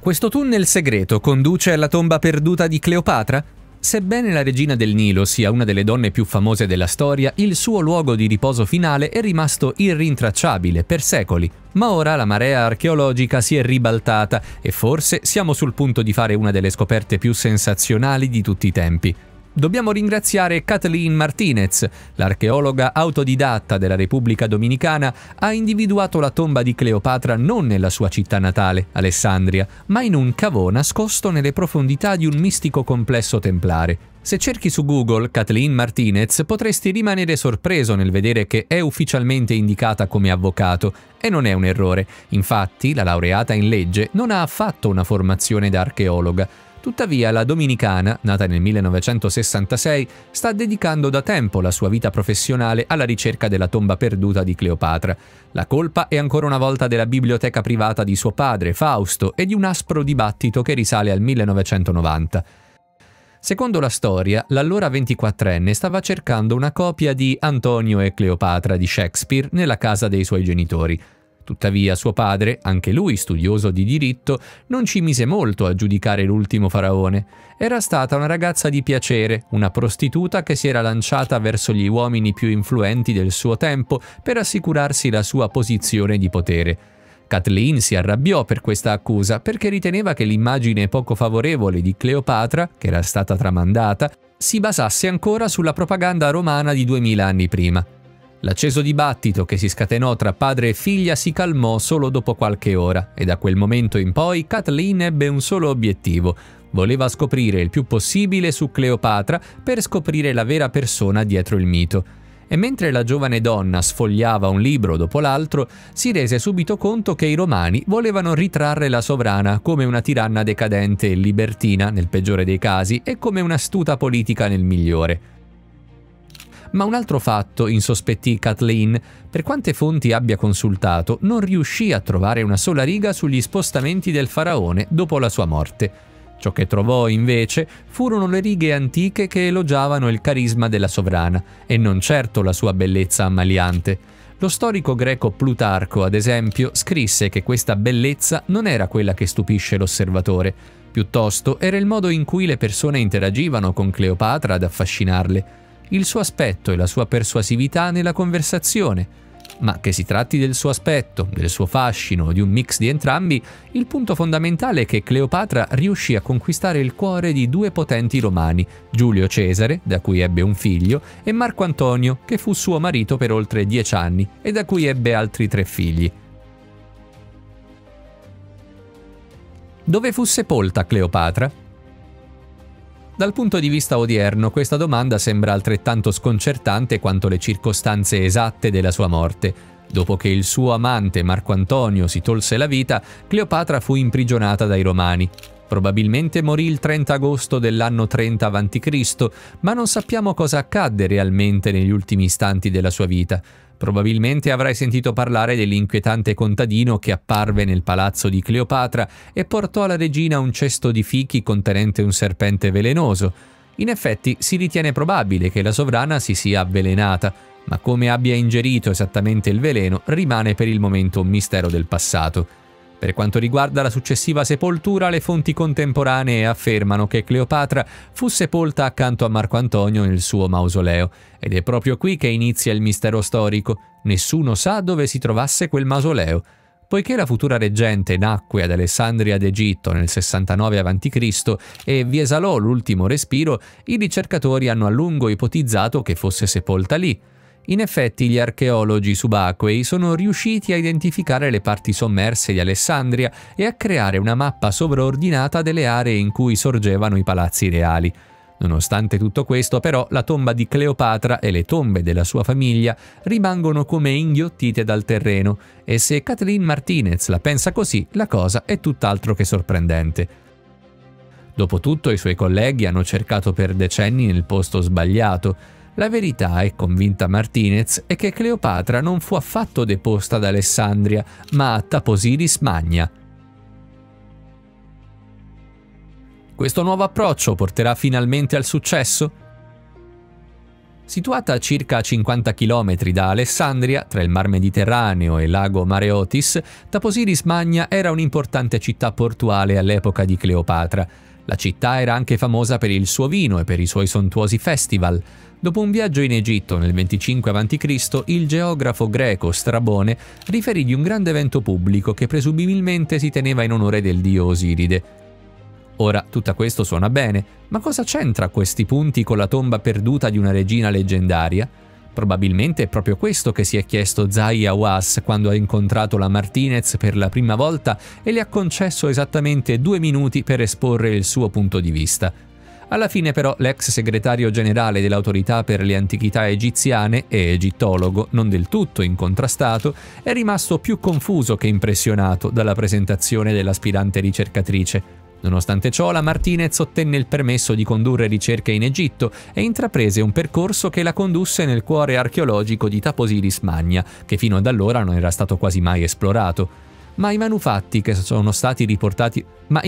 Questo tunnel segreto conduce alla tomba perduta di Cleopatra? Sebbene la regina del Nilo sia una delle donne più famose della storia, il suo luogo di riposo finale è rimasto irrintracciabile per secoli. Ma ora la marea archeologica si è ribaltata e forse siamo sul punto di fare una delle scoperte più sensazionali di tutti i tempi. Dobbiamo ringraziare Kathleen Martinez, l'archeologa autodidatta della Repubblica Dominicana, ha individuato la tomba di Cleopatra non nella sua città natale, Alessandria, ma in un cavò nascosto nelle profondità di un mistico complesso templare. Se cerchi su Google Kathleen Martinez potresti rimanere sorpreso nel vedere che è ufficialmente indicata come avvocato, e non è un errore. Infatti, la laureata in legge non ha affatto una formazione da archeologa. Tuttavia, la dominicana, nata nel 1966, sta dedicando da tempo la sua vita professionale alla ricerca della tomba perduta di Cleopatra. La colpa è ancora una volta della biblioteca privata di suo padre, Fausto, e di un aspro dibattito che risale al 1990. Secondo la storia, l'allora 24enne stava cercando una copia di Antonio e Cleopatra di Shakespeare nella casa dei suoi genitori. Tuttavia suo padre, anche lui studioso di diritto, non ci mise molto a giudicare l'ultimo faraone. Era stata una ragazza di piacere, una prostituta che si era lanciata verso gli uomini più influenti del suo tempo per assicurarsi la sua posizione di potere. Kathleen si arrabbiò per questa accusa perché riteneva che l'immagine poco favorevole di Cleopatra, che era stata tramandata, si basasse ancora sulla propaganda romana di 2000 anni prima. L'acceso dibattito che si scatenò tra padre e figlia si calmò solo dopo qualche ora e da quel momento in poi Kathleen ebbe un solo obiettivo. Voleva scoprire il più possibile su Cleopatra per scoprire la vera persona dietro il mito. E mentre la giovane donna sfogliava un libro dopo l'altro, si rese subito conto che i romani volevano ritrarre la sovrana come una tiranna decadente e libertina nel peggiore dei casi e come un'astuta politica nel migliore. Ma un altro fatto insospettì Kathleen. Per quante fonti abbia consultato, non riuscì a trovare una sola riga sugli spostamenti del faraone dopo la sua morte. Ciò che trovò invece furono le righe antiche che elogiavano il carisma della sovrana e non certo la sua bellezza ammaliante. Lo storico greco Plutarco, ad esempio, scrisse che questa bellezza non era quella che stupisce l'osservatore, piuttosto era il modo in cui le persone interagivano con Cleopatra ad affascinarle. Il suo aspetto e la sua persuasività nella conversazione. Ma che si tratti del suo aspetto, del suo fascino o di un mix di entrambi, il punto fondamentale è che Cleopatra riuscì a conquistare il cuore di due potenti romani, Giulio Cesare, da cui ebbe un figlio, e Marco Antonio, che fu suo marito per oltre 10 anni e da cui ebbe altri 3 figli. Dove fu sepolta Cleopatra? Dal punto di vista odierno, questa domanda sembra altrettanto sconcertante quanto le circostanze esatte della sua morte. Dopo che il suo amante Marco Antonio si tolse la vita, Cleopatra fu imprigionata dai Romani. Probabilmente morì il 30 agosto dell'anno 30 a.C., ma non sappiamo cosa accadde realmente negli ultimi istanti della sua vita. Probabilmente avrai sentito parlare dell'inquietante contadino che apparve nel palazzo di Cleopatra e portò alla regina un cesto di fichi contenente un serpente velenoso. In effetti si ritiene probabile che la sovrana si sia avvelenata, ma come abbia ingerito esattamente il veleno rimane per il momento un mistero del passato. Per quanto riguarda la successiva sepoltura, le fonti contemporanee affermano che Cleopatra fu sepolta accanto a Marco Antonio nel suo mausoleo, ed è proprio qui che inizia il mistero storico. Nessuno sa dove si trovasse quel mausoleo. Poiché la futura reggente nacque ad Alessandria d'Egitto nel 69 a.C. e vi esalò l'ultimo respiro, i ricercatori hanno a lungo ipotizzato che fosse sepolta lì. In effetti gli archeologi subacquei sono riusciti a identificare le parti sommerse di Alessandria e a creare una mappa sovraordinata delle aree in cui sorgevano i palazzi reali. Nonostante tutto questo, però, la tomba di Cleopatra e le tombe della sua famiglia rimangono come inghiottite dal terreno, e se Kathleen Martinez la pensa così, la cosa è tutt'altro che sorprendente. Dopotutto i suoi colleghi hanno cercato per decenni nel posto sbagliato. La verità, è convinta Martinez, è che Cleopatra non fu affatto deposta ad Alessandria, ma a Taposiris Magna. Questo nuovo approccio porterà finalmente al successo? Situata a circa 50 km da Alessandria, tra il Mar Mediterraneo e il lago Mare Otis, Taposiris Magna era un'importante città portuale all'epoca di Cleopatra. La città era anche famosa per il suo vino e per i suoi sontuosi festival. Dopo un viaggio in Egitto nel 25 a.C., il geografo greco Strabone riferì di un grande evento pubblico che presumibilmente si teneva in onore del dio Osiride. Ora, tutto questo suona bene, ma cosa c'entra questi punti con la tomba perduta di una regina leggendaria? Probabilmente è proprio questo che si è chiesto Zahi Hawass quando ha incontrato la Martinez per la prima volta e le ha concesso esattamente 2 minuti per esporre il suo punto di vista. Alla fine però l'ex segretario generale dell'Autorità per le Antichità Egiziane e egittologo, non del tutto incontrastato, è rimasto più confuso che impressionato dalla presentazione dell'aspirante ricercatrice. Nonostante ciò, la Martinez ottenne il permesso di condurre ricerche in Egitto e intraprese un percorso che la condusse nel cuore archeologico di Taposiris Magna, che fino ad allora non era stato quasi mai esplorato. Ma i manufatti che sono stati riportati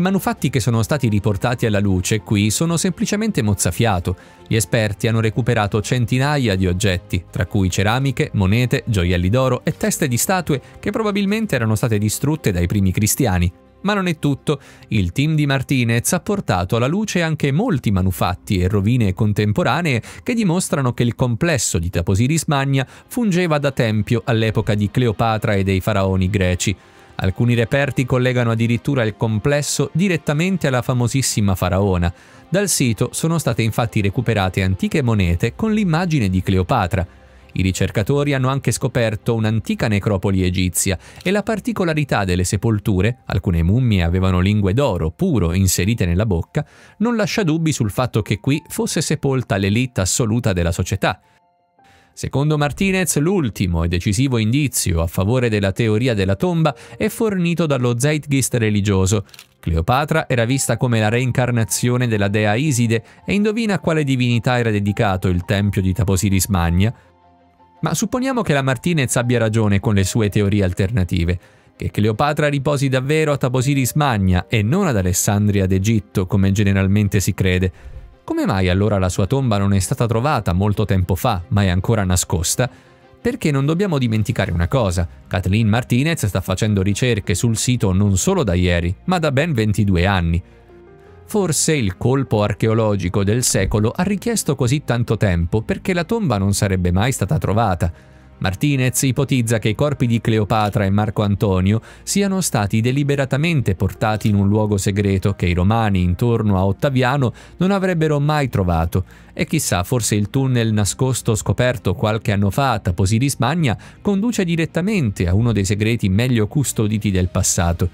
alla luce qui sono semplicemente mozzafiato. Gli esperti hanno recuperato centinaia di oggetti, tra cui ceramiche, monete, gioielli d'oro e teste di statue che probabilmente erano state distrutte dai primi cristiani. Ma non è tutto. Il team di Martinez ha portato alla luce anche molti manufatti e rovine contemporanee che dimostrano che il complesso di Taposiris Magna fungeva da tempio all'epoca di Cleopatra e dei faraoni greci. Alcuni reperti collegano addirittura il complesso direttamente alla famosissima faraona. Dal sito sono state infatti recuperate antiche monete con l'immagine di Cleopatra. I ricercatori hanno anche scoperto un'antica necropoli egizia e la particolarità delle sepolture, alcune mummie avevano lingue d'oro puro inserite nella bocca, non lascia dubbi sul fatto che qui fosse sepolta l'élite assoluta della società. Secondo Martinez, l'ultimo e decisivo indizio a favore della teoria della tomba è fornito dallo zeitgeist religioso. Cleopatra era vista come la reincarnazione della dea Iside e indovina a quale divinità era dedicato il tempio di Taposiris Magna. Ma supponiamo che la Martinez abbia ragione con le sue teorie alternative, che Cleopatra riposi davvero a Taposiris Magna e non ad Alessandria d'Egitto come generalmente si crede. Come mai allora la sua tomba non è stata trovata molto tempo fa, ma è ancora nascosta? Perché non dobbiamo dimenticare una cosa, Kathleen Martinez sta facendo ricerche sul sito non solo da ieri, ma da ben 22 anni. Forse il colpo archeologico del secolo ha richiesto così tanto tempo perché la tomba non sarebbe mai stata trovata. Martinez ipotizza che i corpi di Cleopatra e Marco Antonio siano stati deliberatamente portati in un luogo segreto che i romani intorno a Ottaviano non avrebbero mai trovato. E chissà, forse il tunnel nascosto scoperto qualche anno fa a Taposiris Magna conduce direttamente a uno dei segreti meglio custoditi del passato.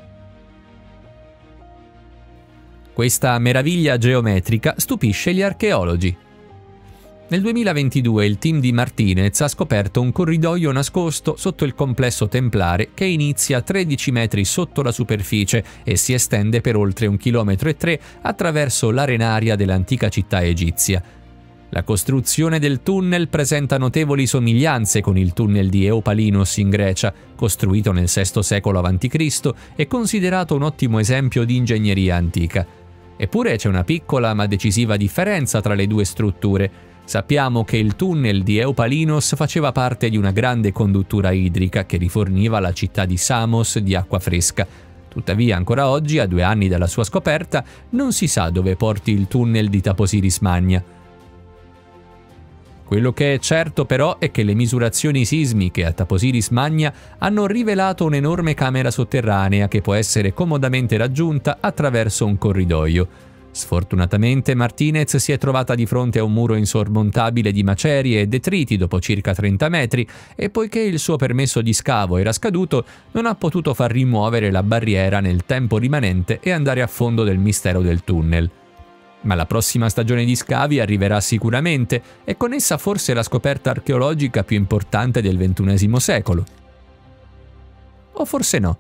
Questa meraviglia geometrica stupisce gli archeologi. Nel 2022 il team di Martinez ha scoperto un corridoio nascosto sotto il complesso templare che inizia 13 metri sotto la superficie e si estende per oltre 1,3 km attraverso l'arenaria dell'antica città egizia. La costruzione del tunnel presenta notevoli somiglianze con il tunnel di Eupalinos in Grecia, costruito nel VI secolo a.C. e considerato un ottimo esempio di ingegneria antica. Eppure c'è una piccola ma decisiva differenza tra le due strutture. Sappiamo che il tunnel di Eupalinos faceva parte di una grande conduttura idrica che riforniva la città di Samos di acqua fresca. Tuttavia, ancora oggi, a 2 anni dalla sua scoperta, non si sa dove porti il tunnel di Taposiris Magna. Quello che è certo però è che le misurazioni sismiche a Taposiris Magna hanno rivelato un'enorme camera sotterranea che può essere comodamente raggiunta attraverso un corridoio. Sfortunatamente Martinez si è trovata di fronte a un muro insormontabile di macerie e detriti dopo circa 30 metri e poiché il suo permesso di scavo era scaduto non ha potuto far rimuovere la barriera nel tempo rimanente e andare a fondo del mistero del tunnel. Ma la prossima stagione di scavi arriverà sicuramente e con essa forse la scoperta archeologica più importante del XXI secolo. O forse no.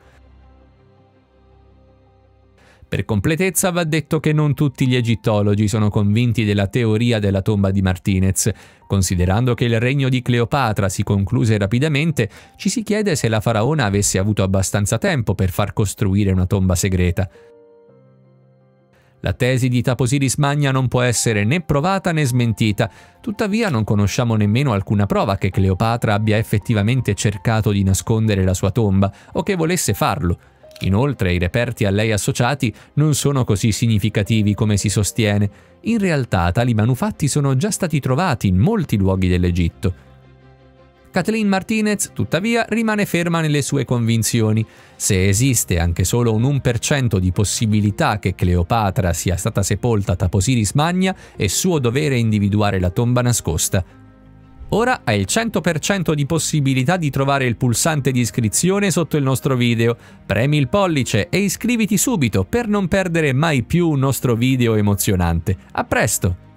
Per completezza va detto che non tutti gli egittologi sono convinti della teoria della tomba di Martinez. Considerando che il regno di Cleopatra si concluse rapidamente, ci si chiede se la faraona avesse avuto abbastanza tempo per far costruire una tomba segreta. La tesi di Taposiris Magna non può essere né provata né smentita, tuttavia non conosciamo nemmeno alcuna prova che Cleopatra abbia effettivamente cercato di nascondere la sua tomba o che volesse farlo. Inoltre i reperti a lei associati non sono così significativi come si sostiene. In realtà tali manufatti sono già stati trovati in molti luoghi dell'Egitto. Kathleen Martinez, tuttavia, rimane ferma nelle sue convinzioni. Se esiste anche solo un 1% di possibilità che Cleopatra sia stata sepolta a Taposiris Magna, è suo dovere individuare la tomba nascosta. Ora hai il 100% di possibilità di trovare il pulsante di iscrizione sotto il nostro video. Premi il pollice e iscriviti subito per non perdere mai più un nostro video emozionante. A presto!